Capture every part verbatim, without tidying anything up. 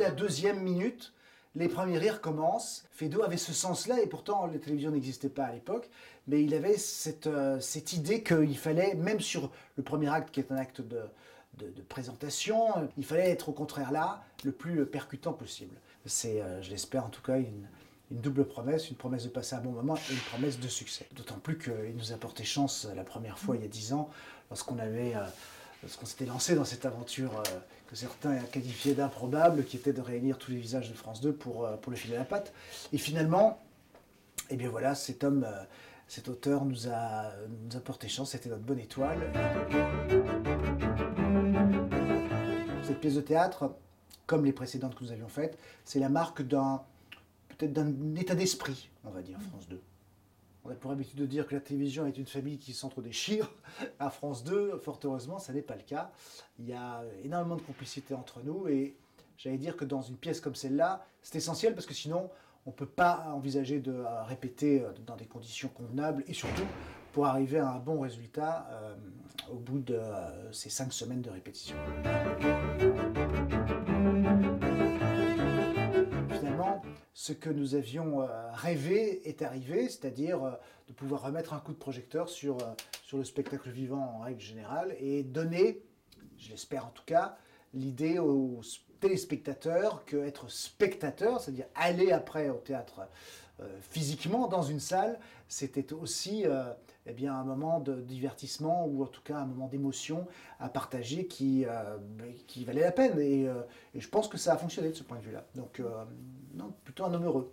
la deuxième minute, les premiers rires commencent. Feydeau avait ce sens-là, et pourtant la télévision n'existait pas à l'époque, mais il avait cette, euh, cette idée qu'il fallait, même sur le premier acte qui est un acte de, de, de présentation, il fallait être au contraire là, le plus percutant possible. C'est, euh, je l'espère en tout cas, une, une double promesse, une promesse de passer un bon moment et une promesse de succès. D'autant plus qu'il nous a porté chance la première fois, il y a dix ans, lorsqu'on avait... Euh, Lorsqu'on s'était lancé dans cette aventure euh, que certains qualifiaient d'improbable, qui était de réunir tous les visages de France deux pour, euh, pour le filer à la patte. Et finalement, eh bien voilà, cet homme, euh, cet auteur nous a, nous a porté chance, c'était notre bonne étoile. Cette pièce de théâtre, comme les précédentes que nous avions faites, c'est la marque d'un, peut-être d'un état d'esprit, on va dire, France deux. On a pour habitude de dire que la télévision est une famille qui s'entre-déchire. À France deux, fort heureusement, ça n'est pas le cas. Il y a énormément de complicité entre nous et j'allais dire que dans une pièce comme celle-là, c'est essentiel parce que sinon, on ne peut pas envisager de répéter dans des conditions convenables et surtout pour arriver à un bon résultat euh, au bout de euh, ces cinq semaines de répétition. Ce que nous avions rêvé est arrivé, c'est-à-dire de pouvoir remettre un coup de projecteur sur, sur le spectacle vivant en règle générale et donner, je l'espère en tout cas, l'idée aux téléspectateurs qu'être spectateur, c'est-à-dire aller après au théâtre euh, physiquement dans une salle, c'était aussi euh, eh bien, un moment de divertissement ou en tout cas un moment d'émotion à partager qui, euh, qui valait la peine. Et, euh, et je pense que ça a fonctionné de ce point de vue-là. Donc, euh, non, plutôt un homme heureux.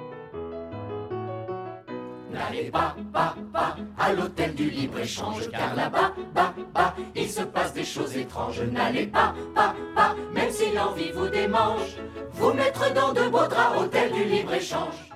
N'allez pas, pas, pas à l'hôtel du libre-échange, car là-bas, bas, bas, il se passe des choses étranges. N'allez pas, pas, pas, même si l'envie vous démange, vous mettre dans de beaux draps, hôtel du libre-échange.